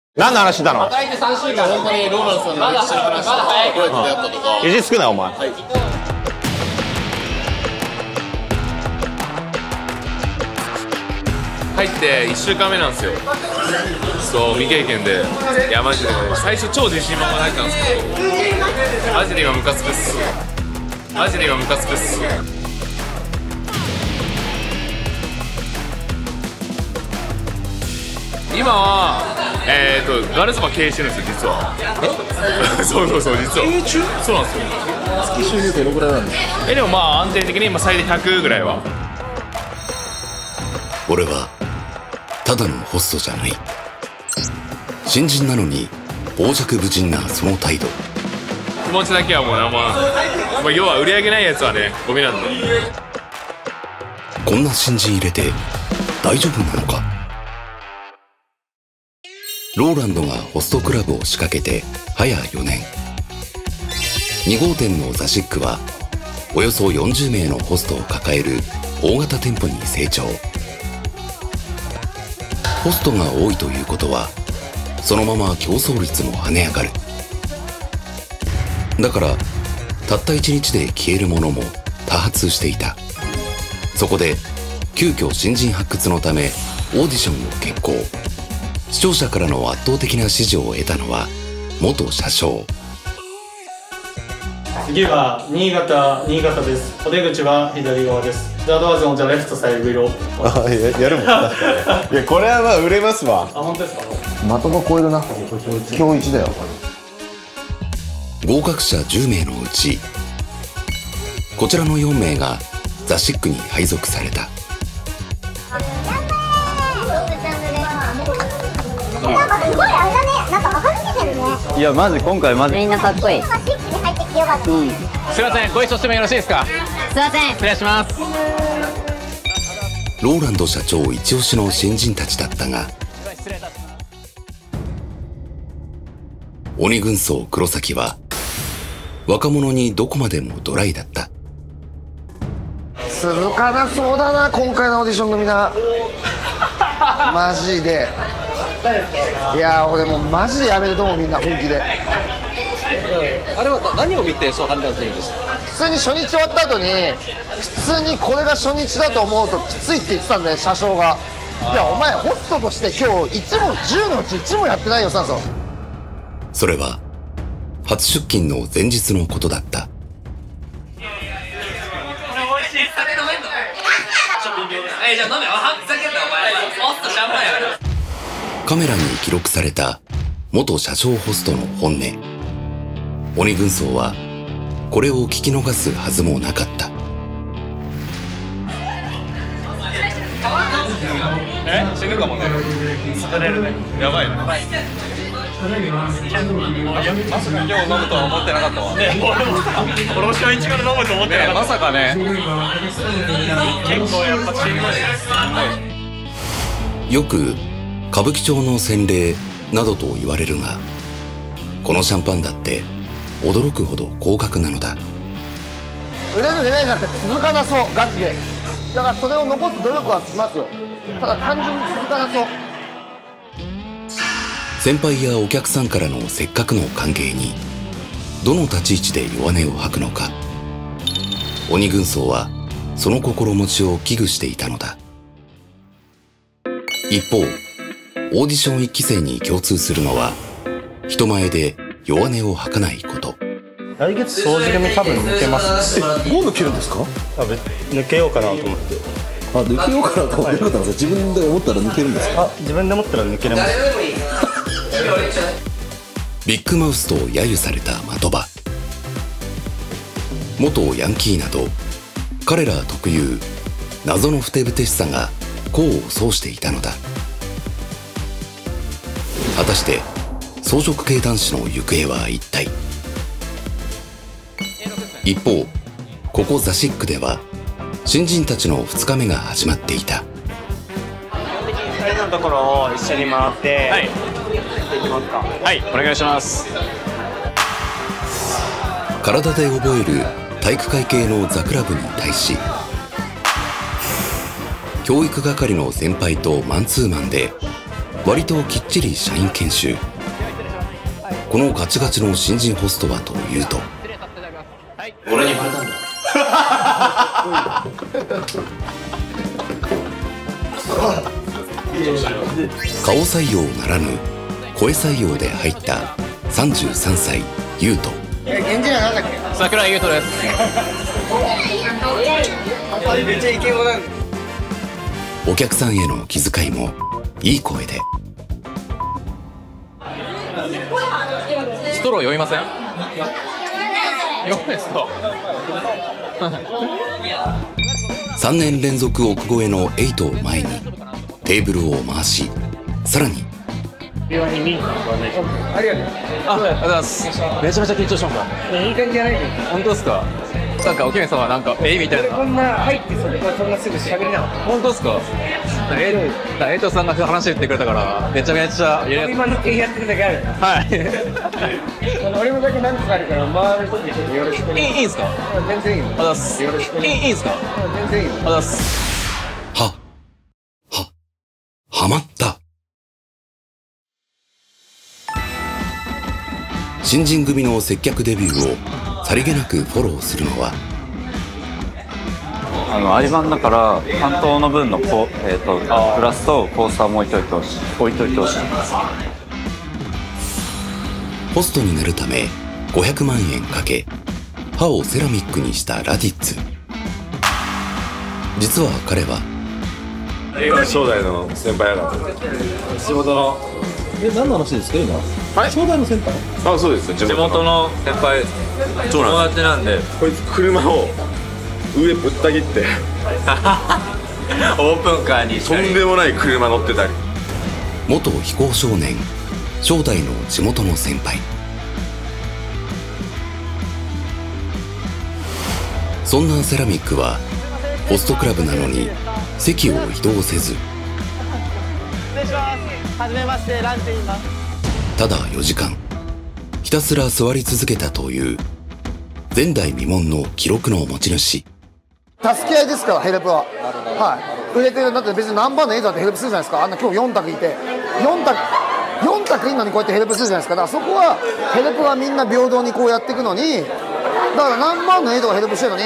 何の話したの？ 働いて3週間、本当にローランスさんの歴史の話とか、どうやって出会ったとか。 意地つくな、お前。 入って1週間目なんですよ。そう、未経験で。いやマジで最初超自信満々入ったんですけど、マジで今ムカつくっす。マジで今ムカつくっす。今はガールズバー経営してるんですよ、実は。そうそうそう、実は経営中。そうなんですよ。 月収入どのぐらいなんですか？ でもまあ安定的に今最大100ぐらいは。 俺はただのホストじゃない。新人なのに傍若無人なその態度。 気持ちだけはもうまあ要は売り上げないやつはね、ゴミなんで。 こんな新人入れて大丈夫なのか。ローランドがホストクラブを仕掛けて早4年。2号店のザシックはおよそ40名のホストを抱える大型店舗に成長。ホストが多いということはそのまま競争率も跳ね上がる。だからたった1日で消えるものも多発していた。そこで急遽新人発掘のためオーディションを決行。視聴者からの圧倒的な支持を得たのは元車掌。 次は新潟です。お出口は左側です。The doors on the left side will。 あ、やるもん、確かに。いや、これはまあ売れますわ。 あ、本当ですか。 的が超えるな。今日一だよ。 合格者10名のうちこちらの4名がザ・シックに配属された。 すごいあれだね、なんか垢抜けてるね。 いやマジ今回マジみんなかっこいい。シックに入ってきてよかった。 すいません、ご一緒してもよろしいですか？ すいません。 失礼します。 ローランド社長一押しの新人たちだったが、鬼軍曹黒崎は若者にどこまでもドライだった。 続かなそうだな、今回のオーディションのみんな。マジで。いや俺もうマジでやめると思う、みんな本気で。 あれは何を見てそう判断するんですか？ 普通に初日終わった後に普通にこれが初日だと思うときついって言ってたんだよ、車掌が。いやお前ホストとして今日1も10のうち1もやってないよ、酸素。 それは初出勤の前日のことだった。カメラに記録された元車掌ホストの本音。鬼軍曹はこれを聞き逃すはずもなかった。 死ぬかもね。疲れるね。やばいね。まさか今日飲むとは思ってなかったわ。俺も初日から飲むと思ってなかった。まさかね。結構やっぱしんどい。 よく歌舞伎町の洗礼などと言われるが、このシャンパンだって驚くほど高額なのだ。 売れる売れないなんて続かなそう、ガチで。だからそれを残す努力はしますよ。ただ単純に続かなそう。 先輩やお客さんからのせっかくの歓迎にどの立ち位置で弱音を吐くのか。鬼軍曹はその心持ちを危惧していたのだ。一方オーディション1期生に共通するのは人前で弱音を吐かないこと。 来月掃除組多分抜けます。 もう抜けるんですか？ 抜けようかなと思って。 あ、抜けようかなと思ってなかったんですか？自分で思ったら抜けるんですか？ 自分で思ったら抜けれます。 ビッグマウスと揶揄された的場。元ヤンキーなど彼ら特有謎のふてぶてしさが功を奏していたのだ。果たして草食系男子の行方は一体。一方ここザ・シックでは新人たちの2日目が始まっていた。 2人のところを一緒に回って、はい、いきますか。 はい、お願いします。 体で覚える体育会系のザクラブに対し教育係の先輩とマンツーマンで割ときっちり社員研修。このガチガチの新人ホストはというと、 俺にバレたんだ。 顔採用ならぬ声採用で入った33歳優斗。 エンジニアなんだっけ？ 桜井優斗です。 めっちゃイケボなんだ。 お客さんへの気遣いもいい声で。 ストロー読みません？読めそう。 3年連続億超えの8を前にテーブルを回し、さらにありがとうございます。 めちゃめちゃ緊張しました。 いい感じじゃない？ 本当ですか？なんかお姫様なんかみたいな。 こんな入ってそんなすぐ喋れなかった。 本当ですか？エイトさんが話してくれたからめちゃめちゃ今の手やってるだけある。 はい。 俺もだけ何個かあるから回るときちょっとよろしくね。 いいんすか？ 全然いいの。 あざっす。 よろしくね。 いいんすか？ 全然いいの。 あざっす。 はまった。新人組の接客デビューをさりげなくフォローするのは、 相番だから担当の分のプラスとコースターも置いといてほしい。 ホストになるため500万円かけ歯をセラミックにしたラディッツ。実は彼は正代の先輩やから仕事の何の話ですか今？はい。正代の先輩？ あ、そうです。地元の先輩友達なんで、こいつ車を上ぶった切ってオープンカーにとんでもない車乗ってたり。 元非行少年正代の地元の先輩。そんなセラミックはホストクラブなのに席を移動せず、 失礼します。はじめまして、ランチ言います。 ただ4時間ひたすら座り続けたという前代未聞の記録の持ち主。 助け合いですからヘルプは。はい。売れてるだって別に何番の映像だってヘルプするじゃないですか。あんな今日4択いて4択いんのにこうやってヘルプするじゃないですか。だからそこはヘルプはみんな平等にこうやっていくのに、だから何万の映像がヘルプしてるのに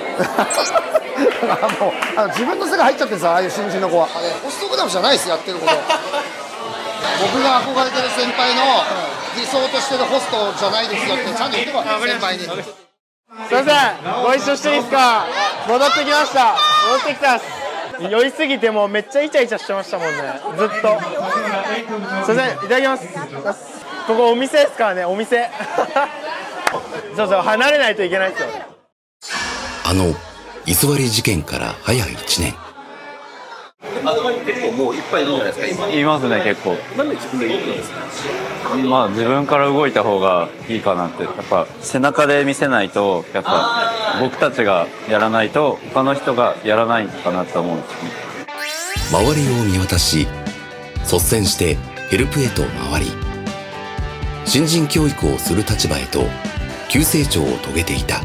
もう自分の世界入っちゃってるんですよ、ああいう新人の子は。ホストクラブじゃないです、やってること。僕が憧れてる先輩の理想としてるホストじゃないですよってちゃんと言ってこい、先輩に。 すいません、ご一緒していいですか？戻ってきました。戻ってきたっす。酔いすぎてもうめっちゃイチャイチャしてましたもんね、ずっと。すいません、いただきます。ここお店ですからね、お店。そうそう、離れないといけないですよ。 あの居座り事件から早1年。 結構もういっぱいいるんじゃないですか今。 いますね、結構。 なんで自分で言うんですか？ まあ自分から動いた方がいいかなって。やっぱ背中で見せないと、やっぱ僕たちがやらないと他の人がやらないかなと思うんですね。 周りを見渡し率先してヘルプへと回り、新人教育をする立場へと急成長を遂げていた。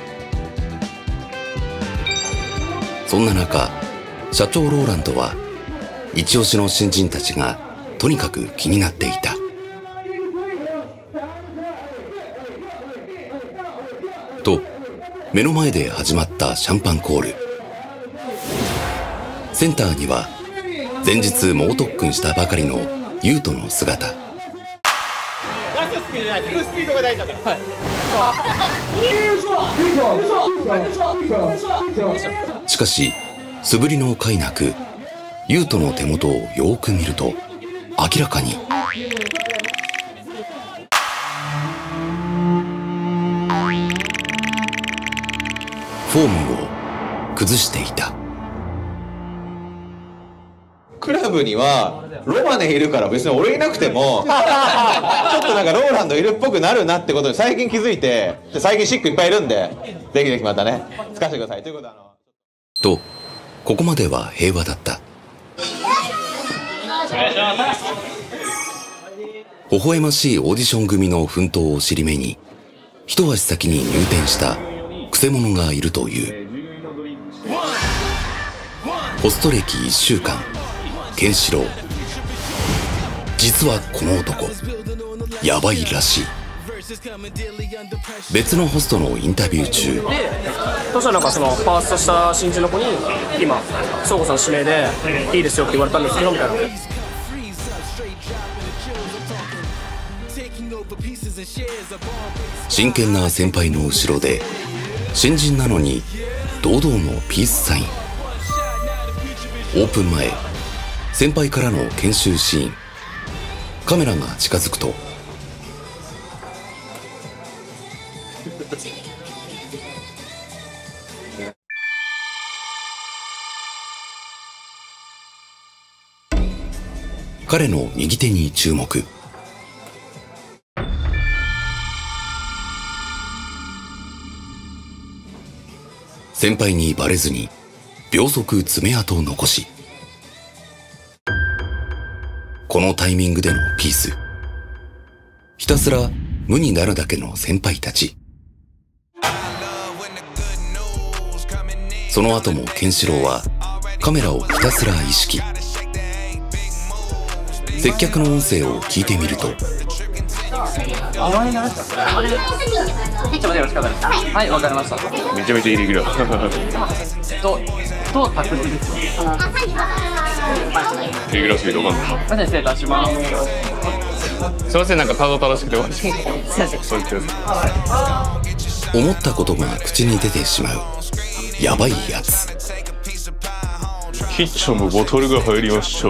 そんな中、社長ローランドは一押しの新人たちがとにかく気になっていた。と目の前で始まったシャンパンコール。センターには前日猛特訓したばかりの優斗の姿。 ラストスピードじゃない、フルスピードが大事だから。 しかし素振りの甲斐なく、優斗の手元をよーく見ると明らかにフォームを崩していた。 クラブにはロマネいるから別に俺いなくてもちょっとなんかローランドいるっぽくなるなってことに最近気づいて、最近シックいっぱいいるんで、ぜひぜひまたね使わせてくださいということで。 とここまでは平和だった。微笑ましいオーディション組の奮闘を尻目に一足先に入店したくせ者がいるという。ホスト歴1週間、ケンシロウ。 実はこの男ヤバいらしい。別のホストのインタビュー中、 そしたらなんかそのファーストした新人の子に今倉庫さん指名でいいですよって言われたんですけどみたいな。 真剣な先輩の後ろで新人なのに堂々のピースサイン。オープン前、先輩からの研修シーン。カメラが近づくと彼の右手に注目。先輩にバレずに秒速爪痕を残し、このタイミングでのピース。ひたすら無になるだけの先輩たち。その後もケンシロウはカメラをひたすら意識。接客の音声を聞いてみると、 はい、わかりました。 めちゃめちゃイレギュラー。 タクシーですよ。 イレギュラーすぎてわかんない。 失礼いたします。 すいません、なんかただ正しくて終わりそう言ってくださ思ったことが口に出てしまうヤバいやつ。 キッチョンのボトルが入りました。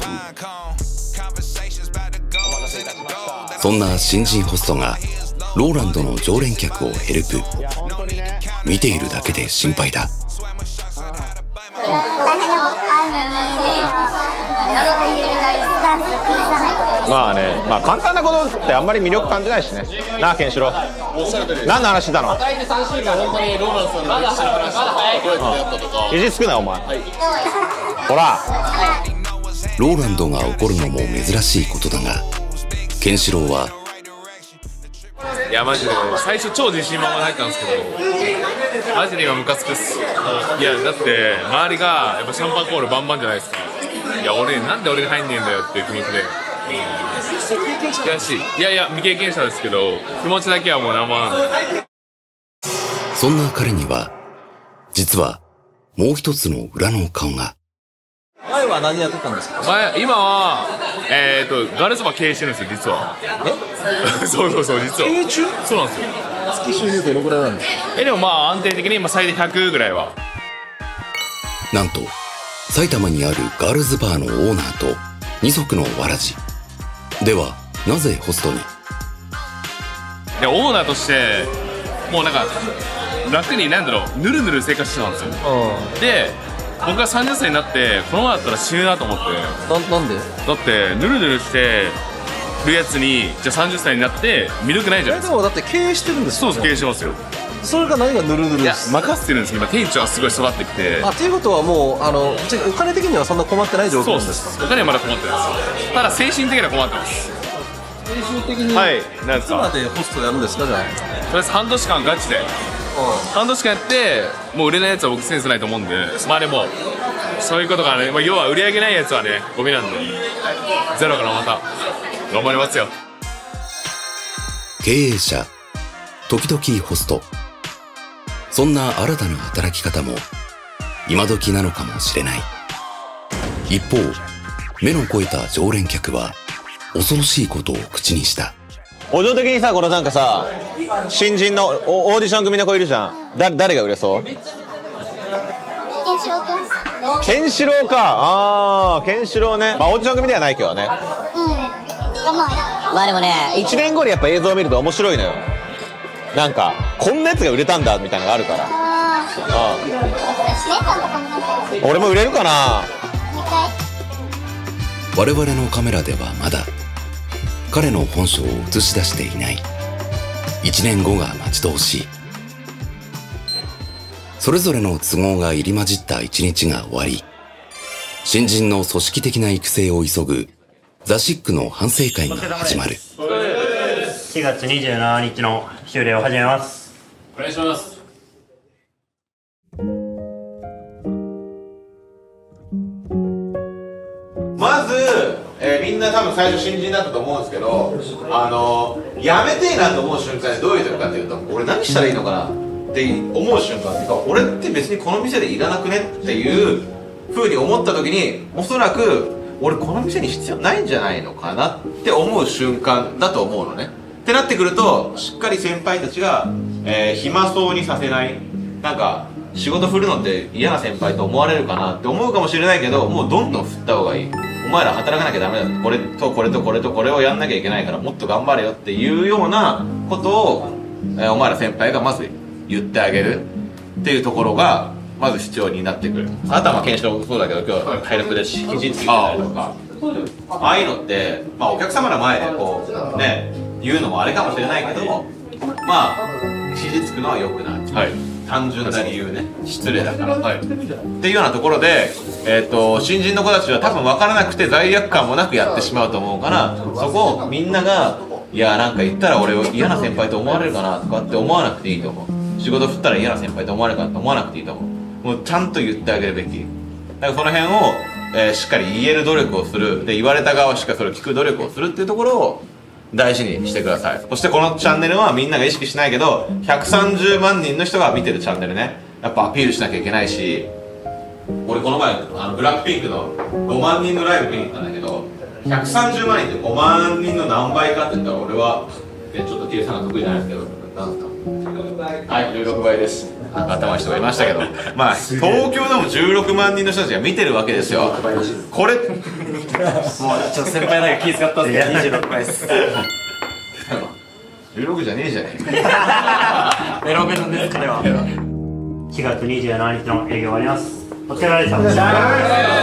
そんな新人ホストがローランドの常連客をヘルプ。見ているだけで心配だ。 まあね、まあ簡単なことってあんまり魅力感じないしね。なあケンシロウ、何の話してたの？いじつくなお前。ほら、 ローランドが怒るのも珍しいことだが、ケンシロウはいやマジで最初超自信満々で入ったんですけど、マジで今ムカつくっす。いやだって周りがやっぱシャンパンコールバンバンじゃないですか。いや俺なんで俺に入んねえんだよっていう気持ちで悔しい。いやいや未経験者ですけど気持ちだけはもう生なんで。 そんな彼には実はもう一つの裏の顔が。 前は何やってたんですか？ 今はガールズバー経営してるんですよ実は。そう実は経営中？そうなんですよ。 月収入どのぐらいなんですか？ でもまあ安定的に今最大100ぐらいは。 なんと埼玉にあるガールズバーのオーナーと二足のわらじでは、なぜホストに？ でオーナーとしてもうなんか楽になんだろう、ぬるぬる生活してたんですよ。で僕が30歳になってこのままだったら死ぬなと思って。 なんで？ だってぬるぬるしてるやつにじゃあ30歳になって魅力ないじゃないですか。 でもだって経営してるんですよ。そうです、経営してますよ。 それが何がぬるぬるです？ 任せてるんですけど今店長はすごい育ってきて。 っていうことはもうじゃあお金的にはそんな困ってない状況なんですか？ そうです、お金はまだ困ってないです。ただ精神的には困ってます。 精神的にはい、なんですか？ いつまでホストやるんですか？じゃあとりあえず半年間ガチで半年間やってもう売れないやつは僕センスないと思うんで、まあでもそういうことがね、まあ、要は売り上げないやつはねゴミなんで、ゼロからまた頑張りますよ。 経営者、時々ホスト、そんな新たな働き方も今時なのかもしれない。一方、目の肥えた常連客は恐ろしいことを口にした。 補助的にさ、このなんかさ、新人のオーディション組の子いるじゃん。誰が売れそう？ケンシロウ君。ケンシロウか。ああ、ケンシロウね。まあオーディション組ではないけどね。 まあでもね、 1年後にやっぱ映像を見ると面白いのよ。なんかこんなやつが売れたんだみたいなのがあるから。俺も売れるかな。 我々のカメラではまだ彼の本性を映し出していない。1年後が待ち遠しい。それぞれの都合が入り混じった1日が終わり、新人の組織的な育成を急ぐザ・シックの反省会が始まる。 4月27日の修例を始めます。 お願いします。 まず、みんな多分最初新人だったと思うんですけど、やめてえなと思う瞬間にどういう時かっていうと、俺何したらいいのかなって思う瞬間っていうか、俺って別にこの店でいらなくねっていう風に思った時に、おそらく俺この店に必要ないんじゃないのかなって思う瞬間だと思うのね。ってなってくると、しっかり先輩たちが、暇そうにさせない、なんか仕事振るのって嫌な先輩と思われるかなって思うかもしれないけど、もうどんどん振った方がいい。お前ら働かなきゃダメだ、これとこれとこれとこれをやんなきゃいけないからもっと頑張れよっていうようなことを、お前ら先輩がまず言ってあげるっていうところがまず必要になってくる。あとはまあケンシロウもそうだけど、今日は体力で記事ついてたりとか、ああいうのって、まあお客様の前でこうね言うのもあれかもしれないけども、まあ記事つくのは良くない、はい、単純な理由ね、失礼だから、はい、っていうようなところで、新人の子たちは多分分からなくて罪悪感もなくやってしまうと思うから、そこをみんながいやなんか言ったら俺を嫌な先輩と思われるかなとかって思わなくていいと思う。仕事振ったら嫌な先輩と思われるかと思わなくていいと思う。もうちゃんと言ってあげるべきだから、その辺を、しっかり言える努力をする、で言われた側はしっかりそれを聞く努力をするっていうところを大事にしてください。そしてこのチャンネルはみんなが意識しないけど130万人の人が見てるチャンネルね、やっぱアピールしなきゃいけないし、俺この前ブラックピンクの5万人のライブ見に行ったんだけど、130万人って5万人の何倍かって言ったら、俺は、ちょっと計算が得意じゃないですけど、何ですか、はい、16倍です。頭の人がいましたけど、まあ東京でも16万人の人たちが見てるわけですよ。これもうちょっと先輩なんか気遣ったんですけど、26倍です。16じゃねえじゃねえか。 ベロベロです、彼は。4月27日の営業終わります。お疲れ様でした。